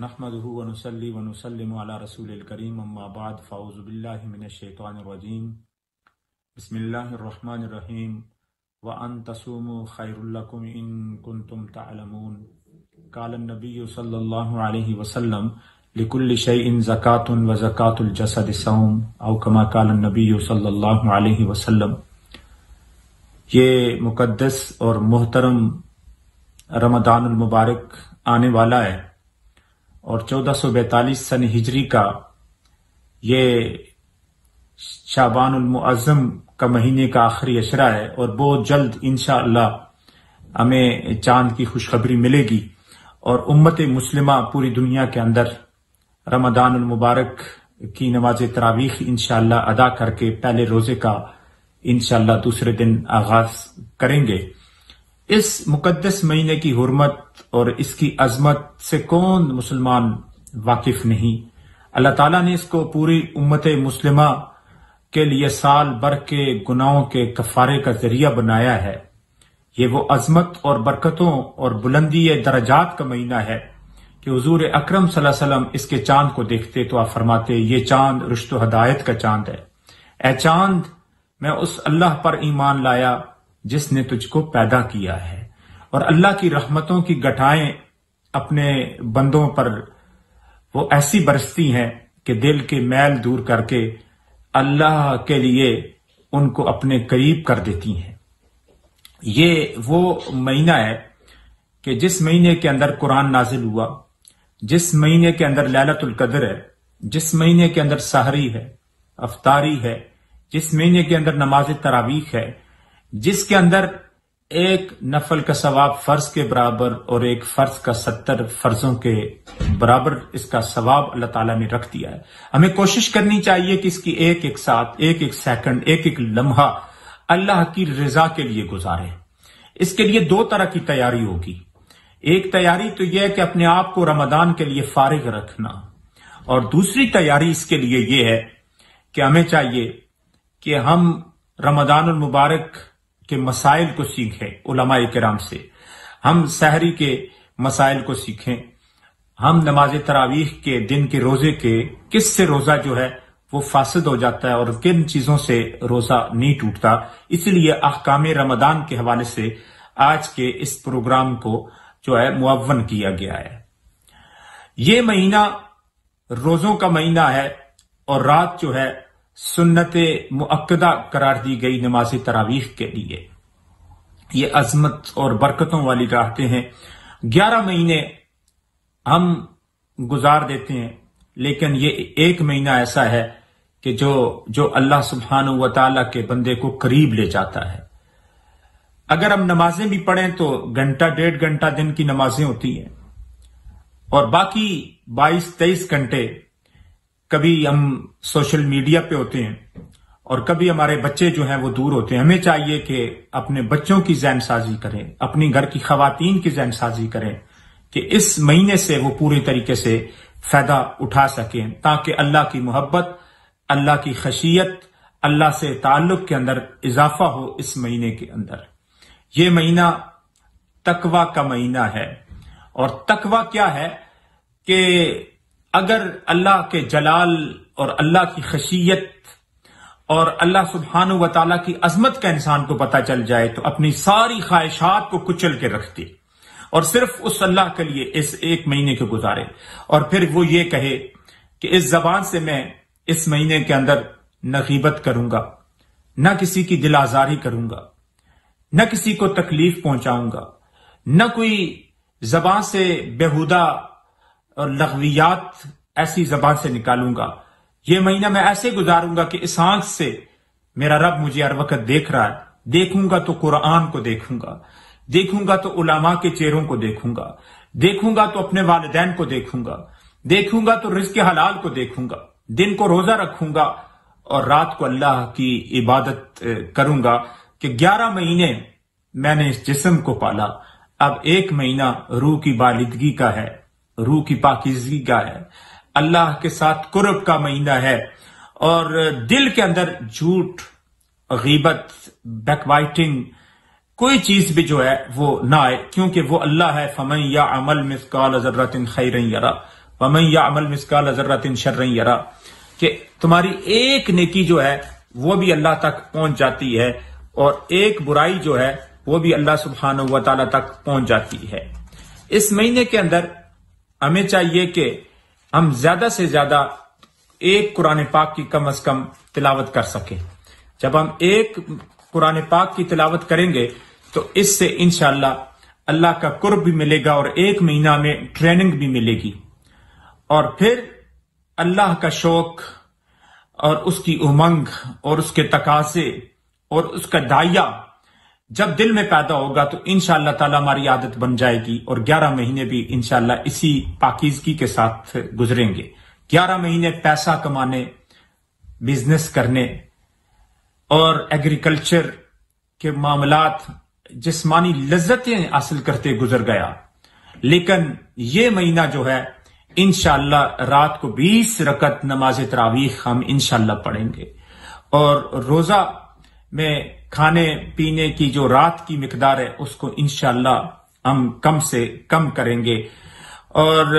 نحمده ونصلي ونسلم على رسول الكريم اما بعد فاعوذ بالله من الشيطان الرجيم بسم الله الرحمن الرحيم وان تصوموا خير لكم ان كنتم تعلمون قال النبي صلى الله عليه وسلم لكل شيء زكاة وزكاة الجسد صوم او كما قال النبي صلى الله عليه وسلم۔ یہ مقدس اور محترم رمضان المبارک آنے والا ہے اور 1442 سن ہجری کا یہ شعبان المعظم کا مہینے کا آخری عشرہ ہے، اور بہت جلد انشاءاللہ ہمیں چاند کی خوشخبری ملے گی اور امت مسلمہ پوری دنیا کے اندر رمضان المبارک کی نماز تراویح انشاءاللہ ادا کر کے پہلے روزے کا انشاءاللہ دوسرے دن آغاز کریں گے۔ اس مقدس مہینے کی حرمت اور اس کی عظمت سے کون مسلمان واقف نہیں۔ اللہ تعالیٰ نے اس کو پوری امت مسلمہ کے لیے سال بھر کے گناہوں کے کفارے کا ذریعہ بنایا ہے۔ یہ وہ عظمت اور برکتوں اور بلندی درجات کا مہینہ ہے کہ حضور اکرم صلی اللہ علیہ وسلم اس کے چاند کو دیکھتے تو آپ فرماتے یہ چاند رشد و ہدایت کا چاند ہے۔ اے چاند، میں اس اللہ پر ایمان لایا جس نے تجھ کو پیدا کیا ہے، اور اللہ کی رحمتوں کی گٹھائیں اپنے بندوں پر وہ ایسی برستی ہیں کہ دل کے میل دور کر کے اللہ کے لیے ان کو اپنے قریب کر دیتی ہیں۔ یہ وہ مہینہ ہے کہ جس مہینے کے اندر قرآن نازل ہوا، جس مہینے کے اندر لیلۃ القدر ہے، جس مہینے کے اندر سحری ہے، افطاری ہے، جس مہینے کے اندر نماز تراویح ہے، جس کے اندر ایک نفل کا ثواب فرض کے برابر اور ایک فرض کا 70 فرضوں کے برابر اس کا ثواب اللہ تعالیٰ نے رکھ دیا ہے۔ ہمیں کوشش کرنی چاہیے کہ اس کی ایک ایک ساتھ، ایک ایک سیکنڈ، ایک ایک لمحہ اللہ کی رضا کے لیے گزارے۔ اس کے لیے دو طرح کی تیاری ہوگی۔ ایک تیاری تو یہ ہے کہ اپنے آپ کو رمضان کے لیے فارغ رکھنا، اور دوسری تیاری اس کے لیے یہ ہے کہ ہمیں چاہیے کہ ہم رمضان المبارک کے مسائل کو سیکھیں علماء کرام سے، ہم سحری کے مسائل کو سیکھیں، ہم نماز تراویح کے دن کے روزے کے کس سے روزہ جو ہے وہ فاسد ہو جاتا ہے اور کن چیزوں سے روزہ نہیں ٹوٹتا۔ اس لیے احکام رمضان کے حوالے سے آج کے اس پروگرام کو جو ہے معون کیا گیا ہے۔ یہ مہینہ روزوں کا مہینہ ہے اور رات جو ہے سنت مؤکدہ قرار دی گئی نماز تراویح کے لیے۔ یہ عظمت اور برکتوں والی راتیں ہیں۔ 11 مہینے ہم گزار دیتے ہیں، لیکن یہ ایک مہینہ ایسا ہے کہ جو اللہ سبحانہ و تعالیٰ کے بندے کو قریب لے جاتا ہے۔ اگر ہم نمازیں بھی پڑھیں تو گھنٹہ 1.5 گھنٹہ دن کی نمازیں ہوتی ہیں، اور باقی 22-23 گھنٹے کبھی ہم سوشل میڈیا پہ ہوتے ہیں اور کبھی ہمارے بچے جو ہیں وہ دور ہوتے ہیں۔ ہمیں چاہیے کہ اپنے بچوں کی ذہن سازی کریں، اپنی گھر کی خواتین کی ذہن سازی کریں کہ اس مہینے سے وہ پوری طریقے سے فائدہ اٹھا سکیں، تاکہ اللہ کی محبت، اللہ کی خشیت، اللہ سے تعلق کے اندر اضافہ ہو اس مہینے کے اندر۔ یہ مہینہ تقوی کا مہینہ ہے، اور تقوی کیا ہے کہ اگر اللہ کے جلال اور اللہ کی خشیت اور اللہ سبحانہ و تعالیٰ کی عظمت کا انسان کو پتہ چل جائے تو اپنی ساری خواہشات کو کچل کے رکھ دے اور صرف اس اللہ کے لیے اس ایک مہینے کو گزارے، اور پھر وہ یہ کہے کہ اس زبان سے میں اس مہینے کے اندر نہ غیبت کروں گا، نہ کسی کی دل آزاری کروں گا، نہ کسی کو تکلیف پہنچاؤں گا، نہ کوئی زبان سے بیہودہ اور لغویات ایسی زبان سے نکالوں گا۔ یہ مہینہ میں ایسے گزاروں گا کہ اس آنکھ سے میرا رب مجھے ہر وقت دیکھ رہا ہے، دیکھوں گا تو قرآن کو دیکھوں گا، دیکھوں گا تو علماء کے چہروں کو دیکھوں گا، دیکھوں گا تو اپنے والدین کو دیکھوں گا، دیکھوں گا تو رزق حلال کو دیکھوں گا، دن کو روزہ رکھوں گا اور رات کو اللہ کی عبادت کروں گا کہ 11 مہینے میں نے اس جسم کو پالا، اب ایک مہینہ روح کی بالدگی کا ہے، روح کی پاکیزگی کا ہے، اللہ کے ساتھ قرب کا مہینہ ہے، اور دل کے اندر جھوٹ، غیبت، بیک وائٹنگ، کوئی چیز بھی جو ہے وہ نہ آئے، کیونکہ وہ اللہ ہے فَمَن يَعْمَلْ مِثْقَالَ ذَرَّةٍ خَيْرًا يَرَهُ، وَمَن يَعْمَلْ مِثْقَالَ ذَرَّةٍ شَرًّا يَرَهُ، کہ تمہاری ایک نیکی جو ہے وہ بھی اللہ تک پہنچ جاتی ہے، اور ایک برائی جو ہے وہ بھی اللہ سبحانہ و تعالی تک پہنچ جاتی ہے۔ اس مہینے کے اندر ہمیں چاہیے کہ ہم زیادہ سے زیادہ ایک قرآن پاک کی کم از کم تلاوت کر سکیں۔ جب ہم ایک قرآن پاک کی تلاوت کریں گے تو اس سے انشاءاللہ اللہ کا قرب بھی ملے گا، اور ایک مہینہ میں ٹریننگ بھی ملے گی، اور پھر اللہ کا شوق اور اس کی امنگ اور اس کے تقاضے اور اس کا داعیہ جب دل میں پیدا ہوگا تو انشاءاللہ تعالی ہماری عادت بن جائے گی، اور 11 مہینے بھی انشاءاللہ اسی پاکیزگی کے ساتھ گزریں گے۔ 11 مہینے پیسہ کمانے، بزنس کرنے اور ایگریکلچر کے معاملات، جسمانی لذتیں حاصل کرتے گزر گیا، لیکن یہ مہینہ جو ہے انشاءاللہ رات کو 20 رکعت نماز تراویح ہم انشاءاللہ پڑھیں گے، اور روزہ میں کھانے پینے کی جو رات کی مقدار ہے اس کو انشاءاللہ ہم کم سے کم کریں گے۔ اور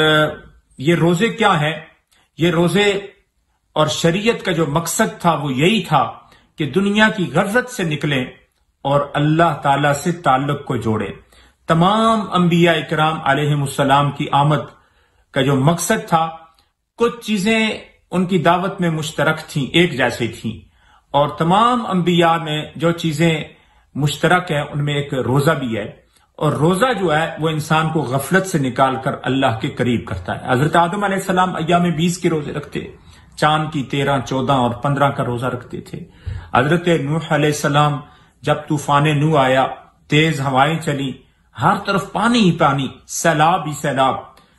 یہ روزے کیا ہیں؟ یہ روزے اور شریعت کا جو مقصد تھا وہ یہی تھا کہ دنیا کی غفلت سے نکلیں اور اللہ تعالی سے تعلق کو جوڑیں۔ تمام انبیاء اکرام علیہم السلام کی آمد کا جو مقصد تھا، کچھ چیزیں ان کی دعوت میں مشترک تھیں، ایک جیسی تھیں، اور تمام انبیاء میں جو چیزیں مشترک ہیں ان میں ایک روزہ بھی ہے، اور روزہ جو ہے وہ انسان کو غفلت سے نکال کر اللہ کے قریب کرتا ہے۔ حضرت آدم علیہ السلام ایام 20 کے روزے رکھتے، چاند کی 13، 14 اور 15 کا روزہ رکھتے تھے۔ حضرت نوح علیہ السلام جب طوفان نوح آیا، تیز ہوائیں چلی، ہر طرف پانی ہی پانی، سیلاب ہی سیلاب،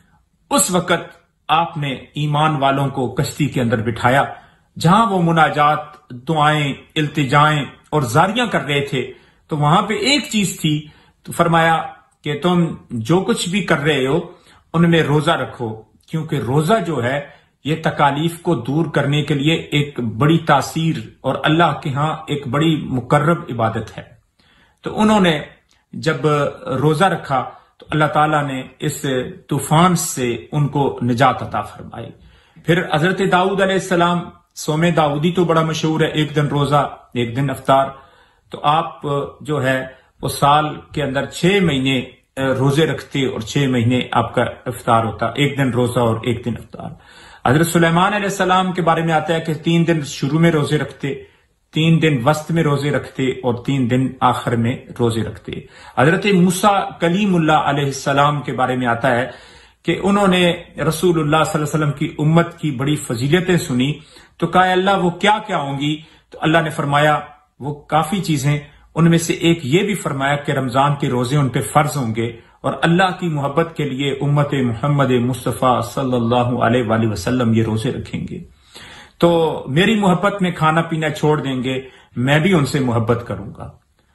اس وقت آپ نے ایمان والوں کو کشتی کے اندر بٹھایا، جہاں وہ مناجات، دعائیں، التجائیں اور زاریاں کر رہے تھے، تو وہاں پہ ایک چیز تھی، تو فرمایا کہ تم جو کچھ بھی کر رہے ہو ان میں روزہ رکھو، کیونکہ روزہ جو ہے یہ تکالیف کو دور کرنے کے لیے ایک بڑی تاثیر اور اللہ کے ہاں ایک بڑی مقرب عبادت ہے۔ تو انہوں نے جب روزہ رکھا تو اللہ تعالیٰ نے اس طوفان سے ان کو نجات عطا فرمائی۔ پھر حضرت داؤد علیہ السلام، صوم داؤدی تو بڑا مشہور ہے، ایک دن روزہ ایک دن افطار، تو آپ جو ہے وہ سال کے اندر 6 مہینے روزے رکھتے اور 6 مہینے آپ کا افطار ہوتا، ایک دن روزہ اور ایک دن افطار۔ حضرت سلیمان علیہ السلام کے بارے میں آتا ہے کہ 3 دن شروع میں روزے رکھتے، 3 دن وسط میں روزے رکھتے اور 3 دن آخر میں روزے رکھتے۔ حضرت موسیٰ کلیم اللہ علیہ السلام کے بارے میں آتا ہے کہ انہوں نے رسول اللہ صلی اللہ علیہ وسلم کی امت کی بڑی فضیلتیں سنی، تو کہا اللہ وہ کیا کیا ہوں گی؟ تو اللہ نے فرمایا وہ کافی چیزیں، ان میں سے ایک یہ بھی فرمایا کہ رمضان کے روزے ان پہ فرض ہوں گے، اور اللہ کی محبت کے لیے امت محمد مصطفیٰ صلی اللہ علیہ وآلہ وسلم یہ روزے رکھیں گے، تو میری محبت میں کھانا پینا چھوڑ دیں گے، میں بھی ان سے محبت کروں گا،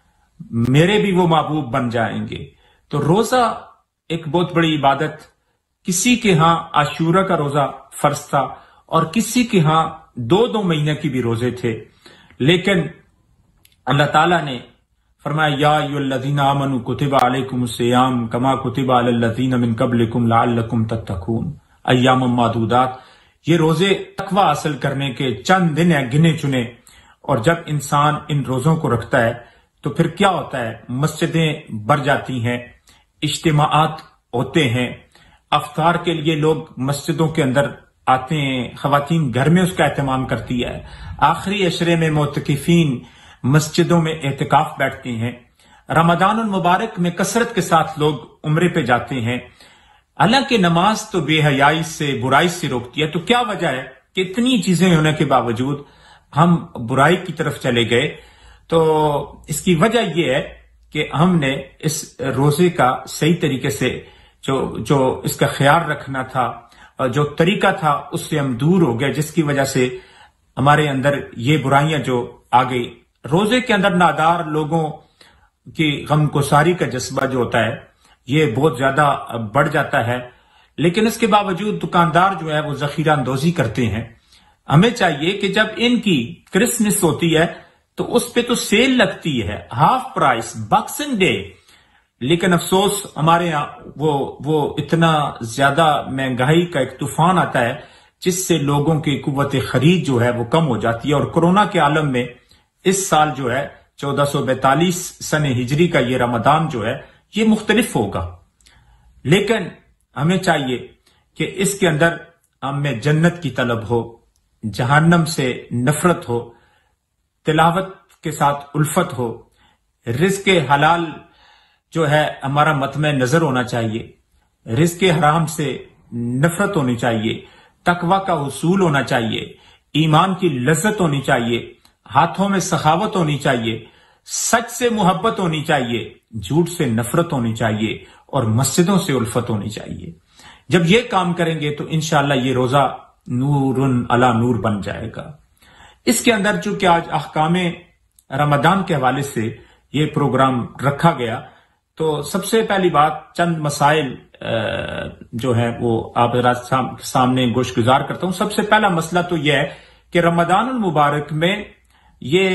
میرے بھی وہ محبوب بن جائیں گے۔ تو روزہ ایک بہت بڑی عبادت، کسی کے ہاں عاشورہ کا روزہ فرض تھا، اور کسی کے ہاں 2 مہینے کی بھی روزے تھے، لیکن اللہ تعالیٰ نے فرمایا یا ایھا الذین آمنوا کتب علیکم الصیام کما کتب علی الذین من قبلکم لعلکم تتقون، ایام معدودات، یہ روزے تقوی حاصل کرنے کے چند دن ہیں گنے چنے، اور جب انسان ان روزوں کو رکھتا ہے تو پھر کیا ہوتا ہے؟ مسجدیں بھر جاتی ہیں، اجتماعات ہوتے ہیں، افطار کے لیے لوگ مسجدوں کے اندر آتے ہیں، خواتین گھر میں اس کا اہتمام کرتی ہے، آخری عشرے میں معتکفین مسجدوں میں اعتکاف بیٹھتے ہیں، رمضان المبارک میں کثرت کے ساتھ لوگ عمرے پہ جاتے ہیں۔ حالانکہ نماز تو بے حیائی سے، برائی سے روکتی ہے، تو کیا وجہ ہے کہ اتنی چیزیں ہونے کے باوجود ہم برائی کی طرف چلے گئے؟ تو اس کی وجہ یہ ہے کہ ہم نے اس روزے کا صحیح طریقے سے جو اس کا خیال رکھنا تھا اور جو طریقہ تھا اس سے ہم دور ہو گئے، جس کی وجہ سے ہمارے اندر یہ برائیاں جو آ گئی۔ روزے کے اندر نادار لوگوں کی غمگساری کا جذبہ جو ہوتا ہے یہ بہت زیادہ بڑھ جاتا ہے، لیکن اس کے باوجود دکاندار جو ہے وہ ذخیرہ اندوزی کرتے ہیں۔ ہمیں چاہیے کہ جب ان کی کرسمس ہوتی ہے تو اس پہ تو سیل لگتی ہے، ہاف پرائس، باکسنگ ڈے، لیکن افسوس ہمارے یہاں وہ اتنا زیادہ مہنگائی کا ایک طوفان آتا ہے جس سے لوگوں کی قوت خرید جو ہے وہ کم ہو جاتی ہے، اور کورونا کے عالم میں اس سال جو ہے 1442 سن ہجری کا یہ رمضان جو ہے یہ مختلف ہوگا، لیکن ہمیں چاہیے کہ اس کے اندر ہمیں جنت کی طلب ہو، جہنم سے نفرت ہو، تلاوت کے ساتھ الفت ہو، رزق حلال جو ہے ہمارا مطمع نظر ہونا چاہیے، رزق حرام سے نفرت ہونی چاہیے، تقوی کا حصول ہونا چاہیے، ایمان کی لذت ہونی چاہیے، ہاتھوں میں سخاوت ہونی چاہیے، سچ سے محبت ہونی چاہیے، جھوٹ سے نفرت ہونی چاہیے، اور مسجدوں سے الفت ہونی چاہیے۔ جب یہ کام کریں گے تو انشاءاللہ یہ روزہ نور علی نور بن جائے گا۔ اس کے اندر چونکہ آج احکام رمضان کے حوالے سے یہ پروگرام رکھا گیا، تو سب سے پہلی بات چند مسائل جو ہے وہ آپ سامنے گوش گزار کرتا ہوں۔ سب سے پہلا مسئلہ تو یہ ہے کہ رمضان المبارک میں یہ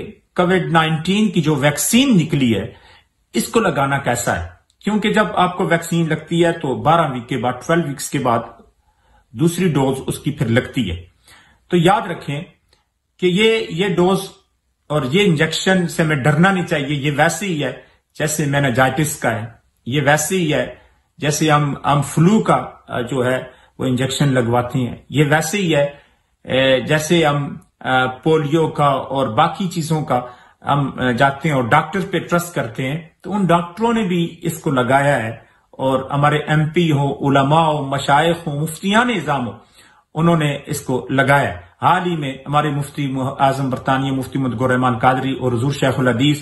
کووڈ-19 کی جو ویکسین نکلی ہے اس کو لگانا کیسا ہے، کیونکہ جب آپ کو ویکسین لگتی ہے تو 12 ویک کے بعد 12 ویکس کے بعد دوسری ڈوز اس کی پھر لگتی ہے۔ تو یاد رکھیں کہ یہ ڈوز اور یہ انجیکشن سے ہمیں ڈرنا نہیں چاہیے۔ یہ ویسے ہی ہے جیسے مینجائٹس کا ہے، یہ ویسے ہی ہے جیسے ہم فلو کا جو ہے وہ انجیکشن لگواتے ہیں، یہ ویسے ہی ہے جیسے ہم پولیو کا اور باقی چیزوں کا ہم جاتے ہیں اور ڈاکٹر پہ ٹرسٹ کرتے ہیں، تو ان ڈاکٹروں نے بھی اس کو لگایا ہے، اور ہمارے ایم پی ہو، علماء ہو، مشائخ ہو، مفتیان نظام ہو، انہوں نے اس کو لگایا ہے۔ حال ہی میں ہمارے مفتی اعظم برطانیہ مفتی محمد الرحمان قادری اور حضور شیخ الحدیث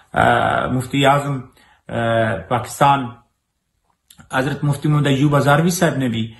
مفتی اعظم پاکستان حضرت مفتی محمد ایوب ہزاروی صاحب نے بھی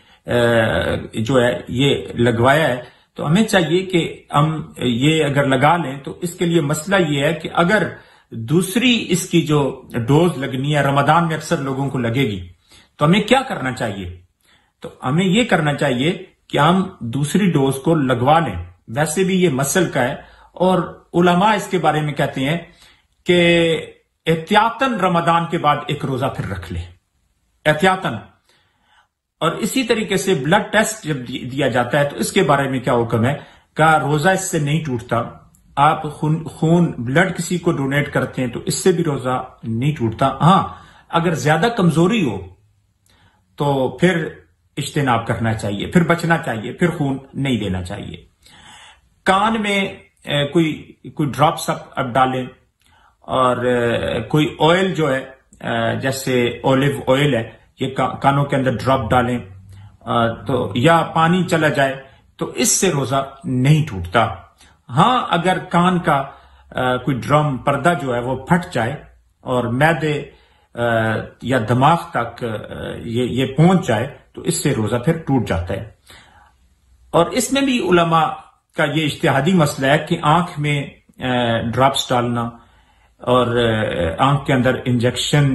جو ہے یہ لگوایا ہے۔ تو ہمیں چاہیے کہ ہم یہ اگر لگا لیں تو اس کے لیے مسئلہ یہ ہے کہ اگر دوسری اس کی جو ڈوز لگنی ہے رمضان میں اکثر لوگوں کو لگے گی، تو ہمیں کیا کرنا چاہیے؟ تو ہمیں یہ کرنا چاہیے کہ ہم دوسری ڈوز کو لگوا لیں۔ ویسے بھی یہ مسل کا ہے، اور علماء اس کے بارے میں کہتے ہیں کہ احتیاطاً رمضان کے بعد ایک روزہ پھر رکھ لیں، احتیاطاً۔ اور اسی طریقے سے بلڈ ٹیسٹ جب دیا جاتا ہے تو اس کے بارے میں کیا حکم ہے کہ روزہ اس سے نہیں ٹوٹتا۔ آپ خون بلڈ کسی کو ڈونیٹ کرتے ہیں تو اس سے بھی روزہ نہیں ٹوٹتا۔ ہاں، اگر زیادہ کمزوری ہو تو پھر اجتناب کرنا چاہیے، پھر بچنا چاہیے، پھر خون نہیں دینا چاہیے۔ کان میں کوئی ڈراپس اب ڈالیں، اور کوئی آئل جو ہے جیسے اولیو آئل ہے یہ کانوں کے اندر ڈراپ ڈالیں، تو یا پانی چلا جائے تو اس سے روزہ نہیں ٹوٹتا۔ ہاں، اگر کان کا کوئی ڈرم پردہ جو ہے وہ پھٹ جائے اور معدے یا دماغ تک یہ پہنچ جائے تو اس سے روزہ پھر ٹوٹ جاتا ہے۔ اور اس میں بھی علماء کا یہ اجتہادی مسئلہ ہے کہ آنکھ میں ڈراپس ڈالنا اور آنکھ کے اندر انجیکشن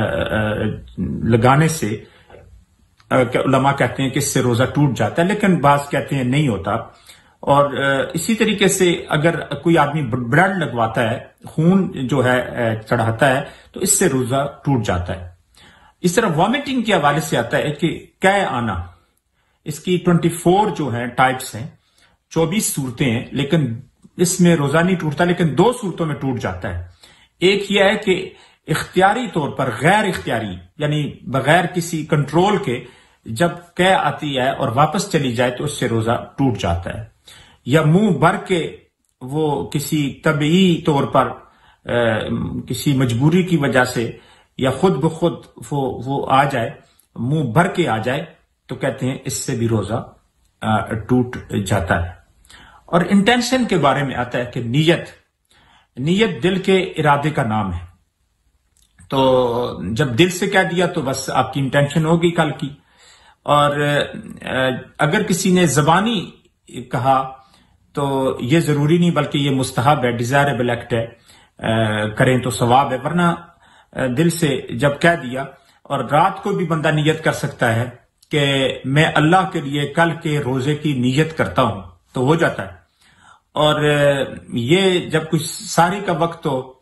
لگانے سے علماء کہتے ہیں کہ اس سے روزہ ٹوٹ جاتا ہے، لیکن بعض کہتے ہیں نہیں ہوتا۔ اور اسی طریقے سے اگر کوئی آدمی بلڈ لگواتا ہے، خون جو ہے چڑھاتا ہے، تو اس سے روزہ ٹوٹ جاتا ہے۔ اس طرح وامٹنگ کے حوالے سے آتا ہے کہ قے آنا، اس کی 24 جو ہیں ٹائپس ہیں، 24 صورتیں ہیں، لیکن اس میں روزہ نہیں ٹوٹتا، لیکن 2 صورتوں میں ٹوٹ جاتا ہے۔ ایک یہ ہے کہ اختیاری طور پر، غیر اختیاری یعنی بغیر کسی کنٹرول کے جب قے آتی ہے اور واپس چلی جائے تو اس سے روزہ ٹوٹ جاتا ہے، یا منہ بھر کے وہ کسی طبعی طور پر کسی مجبوری کی وجہ سے یا خود بخود وہ آ جائے، منہ بھر کے آ جائے، تو کہتے ہیں اس سے بھی روزہ ٹوٹ جاتا ہے۔ اور انٹینشن کے بارے میں آتا ہے کہ نیت دل کے ارادے کا نام ہے، تو جب دل سے کہہ دیا تو بس آپ کی انٹینشن ہوگی کل کی۔ اور اگر کسی نے زبانی کہا تو یہ ضروری نہیں بلکہ یہ مستحب ہے، ڈیزائربل ایکٹ ہے، کریں تو ثواب ہے، ورنہ دل سے جب کہہ دیا۔ اور رات کو بھی بندہ نیت کر سکتا ہے کہ میں اللہ کے لیے کل کے روزے کی نیت کرتا ہوں، تو ہو جاتا ہے۔ اور یہ جب کچھ ساری کا وقت ہو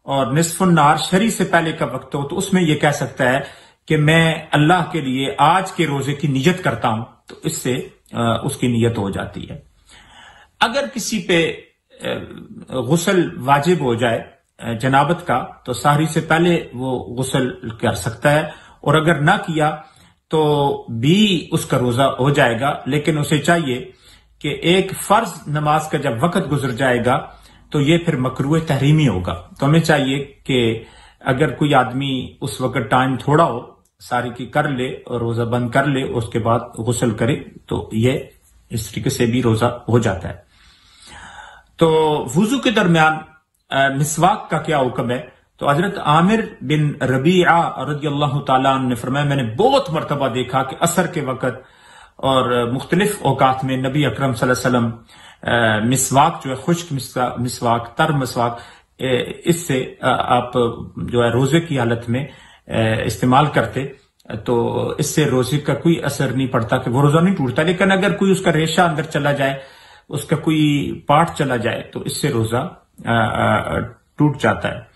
اور نصف النہار شری سے پہلے کا وقت ہو تو اس میں یہ کہہ سکتا ہے کہ میں اللہ کے لیے آج کے روزے کی نیت کرتا ہوں، تو اس سے اس کی نیت ہو جاتی ہے۔ اگر کسی پہ غسل واجب ہو جائے جنابت کا تو سحری سے پہلے وہ غسل کر سکتا ہے، اور اگر نہ کیا تو بھی اس کا روزہ ہو جائے گا، لیکن اسے چاہیے کہ ایک فرض نماز کا جب وقت گزر جائے گا تو یہ پھر مکروہ تحریمی ہوگا۔ تو ہمیں چاہیے کہ اگر کوئی آدمی اس وقت ٹائم تھوڑا ہو ساری کی کر لے اور روزہ بند کر لے، اس کے بعد غسل کرے، تو یہ اس طریقے سے بھی روزہ ہو جاتا ہے۔ تو وضو کے درمیان مسواک کا کیا حکم ہے؟ تو حضرت عامر بن ربیعہ رضی اللہ تعالیٰ عنہ نے فرمایا میں نے بہت مرتبہ دیکھا کہ عصر کے وقت اور مختلف اوقات میں نبی اکرم صلی اللہ علیہ وسلم مسواک جو ہے خشک مسواک، تر مسواک، اس سے آپ جو ہے روزے کی حالت میں استعمال کرتے، تو اس سے روزے کا کوئی اثر نہیں پڑتا کہ وہ روزہ نہیں ٹوٹتا، لیکن اگر کوئی اس کا ریشہ اندر چلا جائے، اس کا کوئی پارٹ چلا جائے تو اس سے روزہ ٹوٹ جاتا ہے۔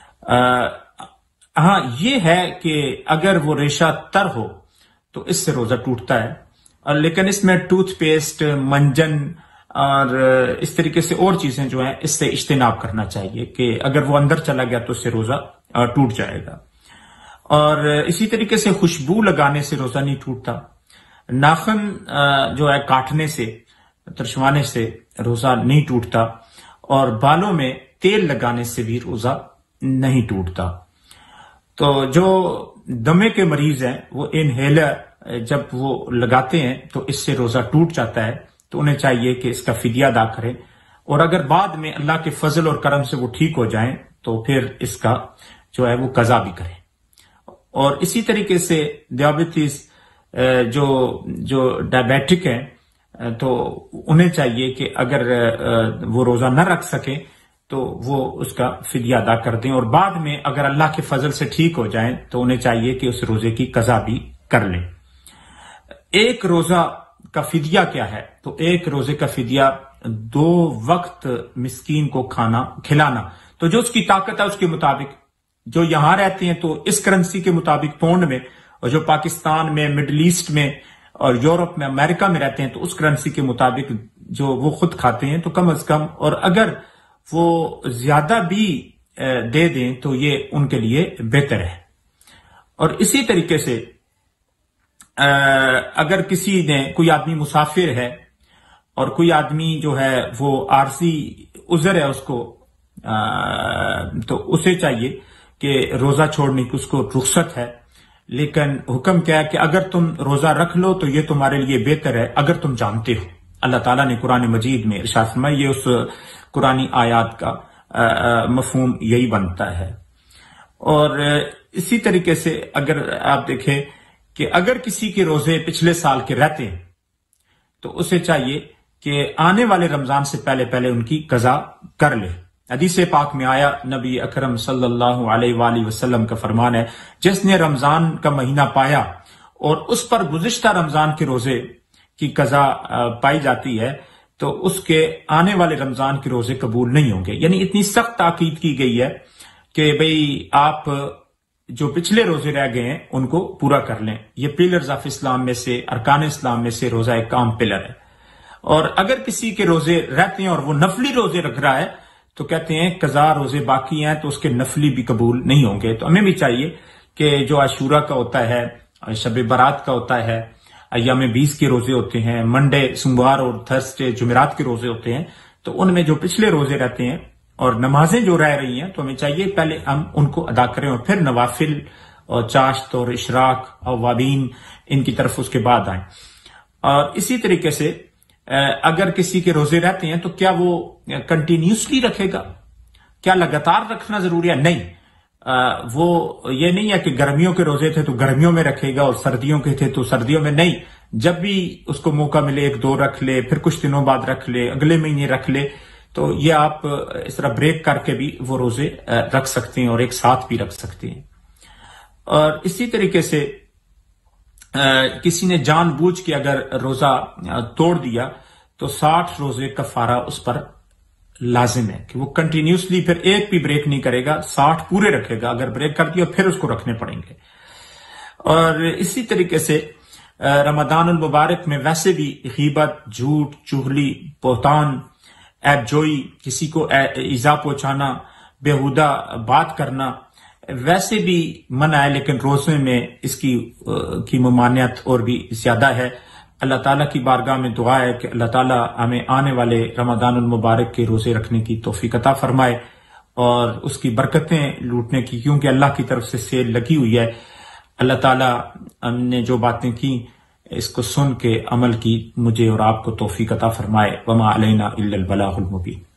ہاں یہ ہے کہ اگر وہ ریشہ تر ہو تو اس سے روزہ ٹوٹتا ہے، لیکن اس میں ٹوتھ پیسٹ، منجن اور اس طریقے سے اور چیزیں جو ہیں اس سے اجتناب کرنا چاہیے کہ اگر وہ اندر چلا گیا تو اس سے روزہ ٹوٹ جائے گا۔ اور اسی طریقے سے خوشبو لگانے سے روزہ نہیں ٹوٹتا، ناخن جو ہے کاٹنے سے، ترشوانے سے روزہ نہیں ٹوٹتا، اور بالوں میں تیل لگانے سے بھی روزہ نہیں ٹوٹتا۔ تو جو دمے کے مریض ہیں وہ انہیلر جب وہ لگاتے ہیں تو اس سے روزہ ٹوٹ جاتا ہے، تو انہیں چاہیے کہ اس کا فدیہ ادا کریں، اور اگر بعد میں اللہ کے فضل اور کرم سے وہ ٹھیک ہو جائیں تو پھر اس کا جو ہے وہ قضا بھی کریں۔ اور اسی طریقے سے ڈیابٹیز جو ڈائبیٹک ہیں تو انہیں چاہیے کہ اگر وہ روزہ نہ رکھ سکیں تو وہ اس کا فدیہ ادا کر دیں، اور بعد میں اگر اللہ کے فضل سے ٹھیک ہو جائیں تو انہیں چاہیے کہ اس روزے کی قضا بھی کر لیں۔ ایک روزہ کا فدیہ کیا ہے؟ تو ایک روزے کا فدیہ 2 وقت مسکین کو کھلانا، تو جو اس کی طاقت ہے اس کے مطابق، جو یہاں رہتے ہیں تو اس کرنسی کے مطابق پونڈ میں، اور جو پاکستان میں، مڈل ایسٹ میں اور یورپ میں، امریکہ میں رہتے ہیں تو اس کرنسی کے مطابق جو وہ خود کھاتے ہیں تو کم از کم، اور اگر وہ زیادہ بھی دے دیں تو یہ ان کے لیے بہتر ہے۔ اور اسی طریقے سے اگر کسی نے، کوئی آدمی مسافر ہے اور کوئی آدمی جو ہے وہ عارضی عذر ہے اس کو، تو اسے چاہیے کہ روزہ چھوڑنے کی اس کو رخصت ہے، لیکن حکم کیا ہے کہ اگر تم روزہ رکھ لو تو یہ تمہارے لیے بہتر ہے اگر تم جانتے ہو۔ اللہ تعالیٰ نے قرآن مجید میں ارشاد فرمایا، یہ اس قرآنی آیات کا مفہوم یہی بنتا ہے۔ اور اسی طریقے سے اگر آپ دیکھیں کہ اگر کسی کے روزے پچھلے سال کے رہتے ہیں تو اسے چاہیے کہ آنے والے رمضان سے پہلے ان کی قضا کر لے۔ حدیث پاک میں آیا، نبی اکرم صلی اللہ علیہ وآلہ وسلم کا فرمان ہے، جس نے رمضان کا مہینہ پایا اور اس پر گزشتہ رمضان کے روزے کی قضا پائی جاتی ہے تو اس کے آنے والے رمضان کے روزے قبول نہیں ہوں گے۔ یعنی اتنی سخت تاکید کی گئی ہے کہ بھئی آپ جو پچھلے روزے رہ گئے ہیں ان کو پورا کر لیں۔ یہ پلرز آف اسلام میں سے، ارکان اسلام میں سے روزہ ایک عام پلر ہے۔ اور اگر کسی کے روزے رہتے ہیں اور وہ نفلی روزے رکھ رہا ہے تو کہتے ہیں قضا روزے باقی ہیں تو اس کے نفلی بھی قبول نہیں ہوں گے۔ تو ہمیں بھی چاہیے کہ جو عاشورہ کا ہوتا ہے، شب برات کا ہوتا ہے، ایام 20 کے روزے ہوتے ہیں، منڈے، سوموار اور تھرسڈے جمعرات کے روزے ہوتے ہیں، تو ان میں جو پچھلے روزے رہتے ہیں اور نمازیں جو رہ رہی ہیں تو ہمیں چاہیے پہلے ہم ان کو ادا کریں اور پھر نوافل اور چاشت اور اشراق اور وابین ان کی طرف اس کے بعد آئیں۔ اور اسی طریقے سے اگر کسی کے روزے رہتے ہیں تو کیا وہ کنٹینیوسلی رکھے گا؟ کیا لگاتار رکھنا ضروری ہے؟ نہیں، وہ یہ نہیں ہے کہ گرمیوں کے روزے تھے تو گرمیوں میں رکھے گا اور سردیوں کے تھے تو سردیوں میں نہیں، جب بھی اس کو موقع ملے 1-2 رکھ لے، پھر کچھ دنوں بعد رکھ لے، اگلے مہینے رکھ لے، تو یہ آپ اس طرح بریک کر کے بھی وہ روزے رکھ سکتے ہیں اور ایک ساتھ بھی رکھ سکتے ہیں۔ اور اسی طریقے سے کسی نے جان بوجھ کے اگر روزہ توڑ دیا تو 60 روزے کفارہ اس پر لازم ہے کہ وہ کنٹینیوسلی پھر ایک بھی بریک نہیں کرے گا، 60 پورے رکھے گا، اگر بریک کر دیا پھر اس کو رکھنے پڑیں گے۔ اور اسی طریقے سے رمضان المبارک میں ویسے بھی غیبت، جھوٹ، چغلی، بہتان، عیب جوئی، کسی کو ایذا پہنچانا، بیہودہ بات کرنا ویسے بھی منع ہے، لیکن روزے میں اس کی ممانعت اور بھی زیادہ ہے۔ اللہ تعالیٰ کی بارگاہ میں دعا ہے کہ اللہ تعالیٰ ہمیں آنے والے رمضان المبارک کے روزے رکھنے کی توفیق عطا فرمائے اور اس کی برکتیں لوٹنے کی، کیونکہ اللہ کی طرف سے سیل لگی ہوئی ہے۔ اللہ تعالیٰ ہم نے جو باتیں کی اس کو سن کے عمل کی مجھے اور آپ کو توفیق عطا فرمائے۔ وما علینا الا البلاغ المبین۔